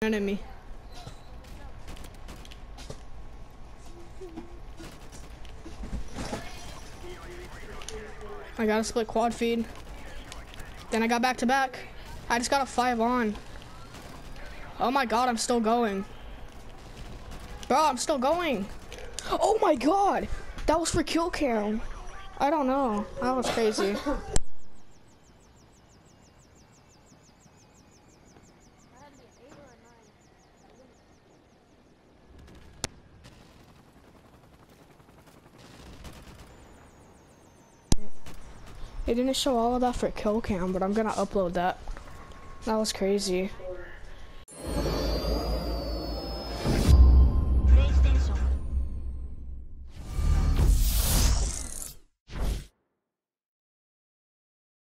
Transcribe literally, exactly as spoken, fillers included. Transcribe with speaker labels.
Speaker 1: enemy. I got a split quad feed. Then I got back to back. I just got a five on. Oh my god, I'm still going. Bro, I'm still going. Oh my god, that was for Killcam. I don't know, that was crazy. It didn't show all of that for Killcam, but I'm gonna upload that. That was crazy.